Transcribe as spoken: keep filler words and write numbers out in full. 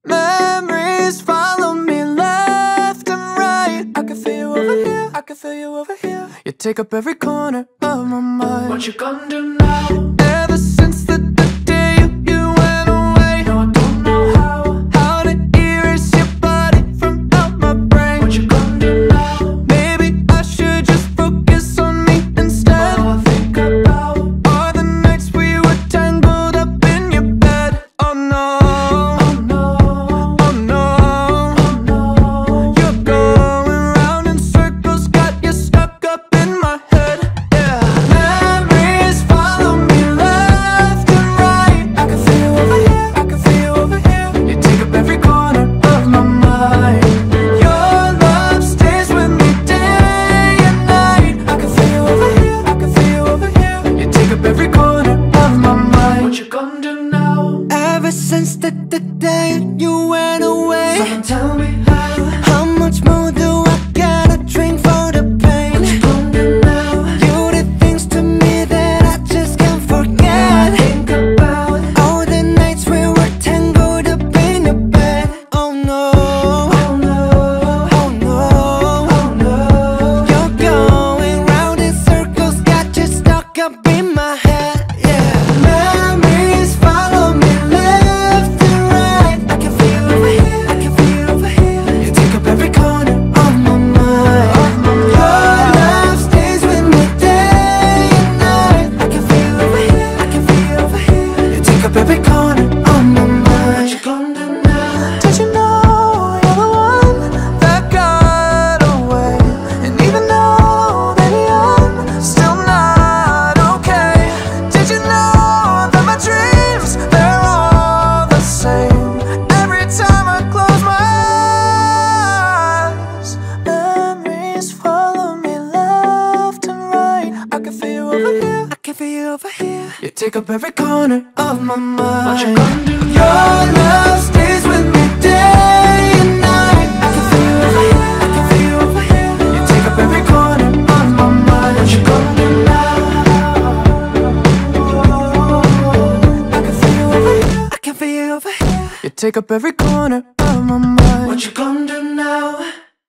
Memories follow me left and right. I can feel you over here, I can feel you over here. You take up every corner of my mind. What you gonna do now? Ever since the, the day you, you went away, no, I don't know how How to erase your body from out my brain. What you gonna do now? Maybe I should just focus on me instead. All I think about are the nights we were tangled up in your bed. Oh no, oh no, oh no, oh no. You're going round in circles, got you stuck up in my head. Yeah. Memories follow me left and right. I can feel you over here, I can feel you over here. You take up every corner of my mind. Your love stays with me day and night. I can feel you over here, I can feel you over here. You take up every corner of my mind. What you gonna do now? Ever since the, the day you went away, someone tell me how How much more do I gotta drink for the pain? What you gonna do now? You did things to me that I just can't forget. I think about all the nights we were tangled up in your bed. Oh no, oh no, oh no, oh no. You're going round in circles, got you stuck up in my head. Yeah. Memories follow me left and right. I can feel you over here, I can feel you over here. You take up every corner of my mind. Your love stays with me day and night. I can feel you over here, I can feel you over here. You take up every corner of my mind. What you gonna do now? Did you know you're the one that got away? And even though, baby, I'm still not okay. Did you know that my dreams, they're all the same? Every time I close my eyes, memories follow me left and right. I can feel you over here, I can feel you over here. You take up every corner of my mind. What you gonna do? Your love stays with me day and night. I can feel you over here, I can feel you over here. You take up every corner of my mind. What you gonna do now? I can feel you over here, I can feel you over here. You take up every corner of my mind. What you gonna do now?